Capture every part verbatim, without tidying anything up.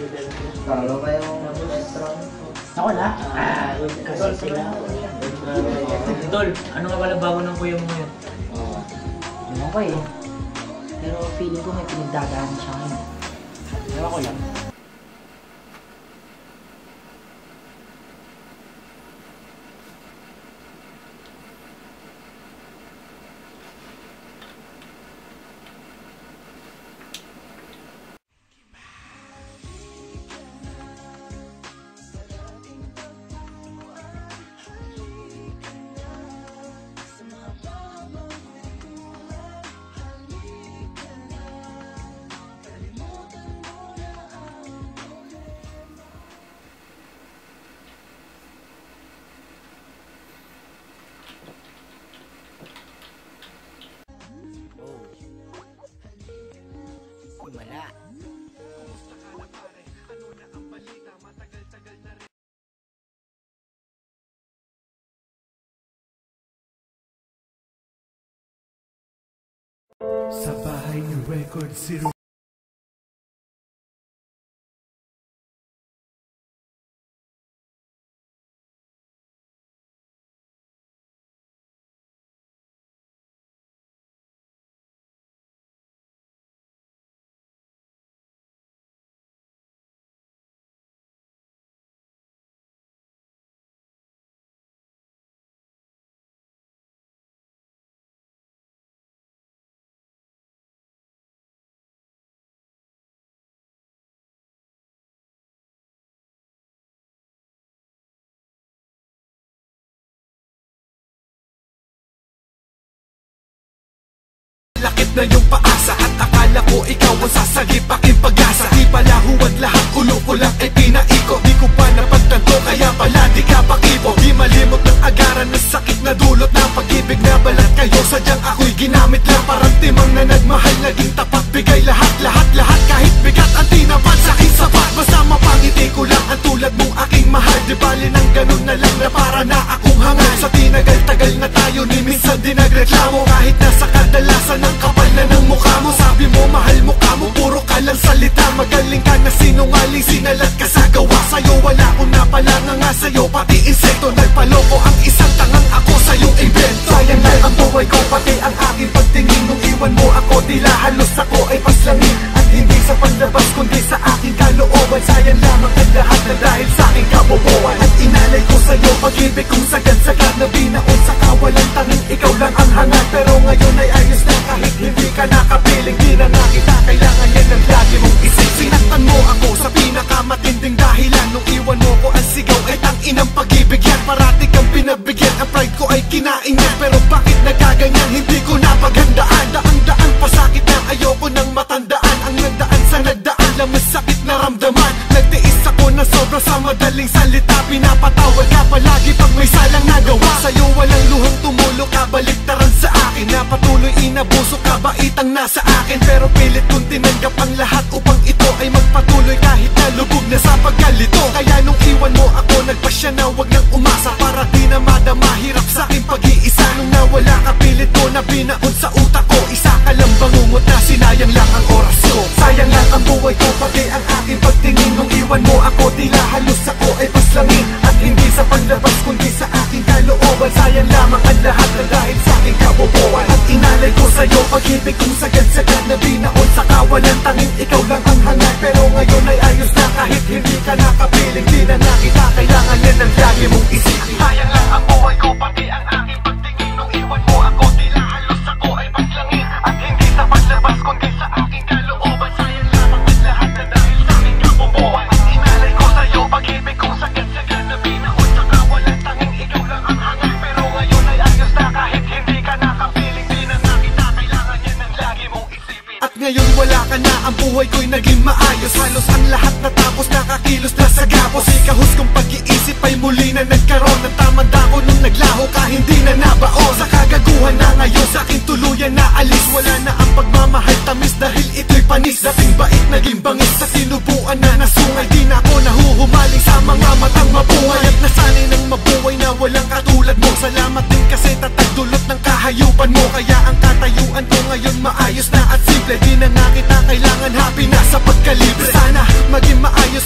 Talo pa yung restaurant. Ako na? Ah, kasi sila. Tol, ano nga pala bago ng kuya mo ngayon? Ewan ko eh. Pero feeling ko may pinagdadaanan siya ngayon. Ewan ko lang. Wala. Sa bahay ni Record Zero. Lakit na yung paasa at akala ko ikaw ang sasagip aking pag-asa. Di pala huwad lahat, ulo ko lang ay pinaiko. Di ko pa napagtanto kaya pala di ka pakibo. Di malimot ng agaran na sakit na dulot ng pag-ibig na balat kayo. Sadyang ako'y ginamit lang parang timang na nagmahal. Naging tapat, bigay lahat, lahat, lahat. Kahit bigat ang tinapat sa aking sapat. Basta mapangiti ko lang ang tulad mong aking mahal. Di bali nang ganun na lang na para na akong hangal. Sa tinagal-tagal na tayo ni minsan di nagreklamo. Kahit nasa kadalasan ng kapal na ng mukha mo. Sabi mo mahal mukha mo, puro ka lang salita. Magaling ka na sinungaling, sinalat ka sa gawa. Sa'yo wala akong napalanga nga sa'yo, pati insekto. Nagpaloko ang isang tangang ako sa'yong invento. Sayang lang ang buhay ko, pati ang aking pagtingin. Nung iwan mo ako, tila halos ako ay paslangin. At hindi sa panlabas, kundi sa aking kalooban. Sayang lamang ang lahat na dahil sa aking kabobohan. At inalay ko sa'yo, pag-ibig kong sagad-sagad na binaon sa kawalan. Tanging ikaw lang ang hangat, pero ngayon ay ayos na. Kahit hindi ka nakapiling, di na nga kita kailangan yan ang lagi mong isip. Sinaktan mo ako sa pinakamatinding dahilan. Nung iwan mo ko ang sigaw ay tanginang pag-ibig yan. Parati kang pinagbigyan, ang pride ko ay kinain yan. Pero bakit nagaganyan, hindi ko napaghandaan. Daang-daan pasakit na ayoko nang matandaan. Ang nagdaan sa nagdaan lang masakit na ramdaman. Nagtiis ako na sobra sa madaling salita. Pinapatawad ka palagi pag may salang nagawa. Sa'yo walang luhang tumulo ka, baliktaran sa akin. Napatuloy inabuso ka, baitang nasa akin. Pero pilit kong tinanggap ang lahat upang ito ay magpatuloy kahit na lubog na sa pagkalito. Kaya nung iwan mo ako, nagpasya na wag nang umasa. Para di na madama, hirap sa aking pag-iisa. Nung nawala ka, pilit ko na binaon sa utak ko. Isa ka lang bangungot na sinayang lang ang oras ko. Sayang lang ang buhay ko, pati ang aking pagtingin. Nung iwan mo ako, tila halos ako ay paslangin. At hindi sa panlabas, kundi sa aking kalooban. Sayang lamang ang lahat na dahil sa aking kabobohan. At inalay ko sa'yo, pag-ibig kong sagad-sagad na binaon sa kawalan. Tanging ikaw lang ang hangat, pero ngayon ay ayos na. Kahit hindi ka nakapiling, di na nakita kailangan yan ang lagi mong isipin. Sayang lang ang buhay ko, pati ang aking pagtingin. Nung iwan mo ako, tila halos ako ay paslangin. At hindi sa paglabas, kundi sa aking kalooban. Sayang lamang ang lahat na dahil sa aking kabobohan. At inalay ko sa'yo, pag-ibig kong sagad-sagad na binaon sa kawalan. Tanging ikaw lang ang hangat, pero ngayon ay ayos na. Kahit hindi ka nakapiling, di na nakita kailangan yan ang lagi mong isipin. At ngayon wala ka na, ang buhay ko'y naging maayos. Halos ang lahat natapos, nakakilos na sa gapos. Ikahus kong pag-iisip ay muli na nagkaroon ng tamanda ko nung naglaho ka, hindi na nabao. Sa kagaguhan na ngayon, sa akin tuluyan na alis. Wala na ang pagmamahal tamis dahil ito'y panis. Dating bait naging bangis, sa sinubuan na nasungay. Di na ako nahuhumaling sa mga matang mabuhay. At nasanay ng mabuhay na walang katulad mo. Salamat din kasi tatagdulot ng kahayupan mo. Kaya ang katayuan ko ngayon maayos na at simple. Di na nga kita kailangan, happy na sa pagkalibre. Sana maging maayos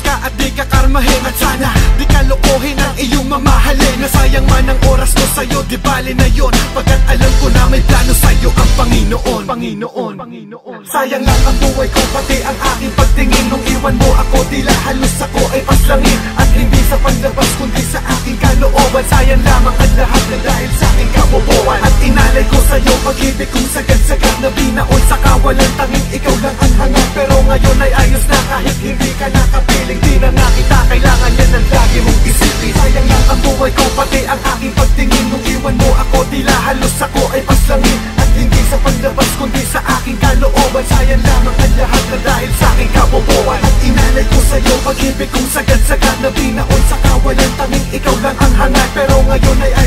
Nasayang man ang oras ko sa'yo, di bali na yun, pagkat alam ko na may plano sa'yo ang Panginoon. Panginoon, Panginoon. Sayang lang ang buhay ko, pati ang aking pagtingin. Nung iwan mo ako, tila halos ako ay paslangin. At hindi sa panlabas kundi sa aking kalooban. Sayang lamang ang lahat na dahil sa aking kabobohan. At inalay ko sa'yo pag-ibig kong sagad-sagad na binaon sa kawalan. Tanging ikaw lang ang hangad, pero ngayon ay ayos na kahit hindi ka nakapiling. Di na nga kita kailangan yan ang lagi mong isipin. Sayang lang ang buhay ko, pati ang aking pagtingin. Nung iwan mo ako, tila halos ako ay paslangin. At hindi sa panlabas kundi sa aking kalooban. Sayang lamang ang lahat na dahil sa aking kabobohan. At inalay ko sa'yo pag-ibig kong sagad-sagad na binaon sa kawalan. Tanging ikaw lang ang hangad, pero ngayon ay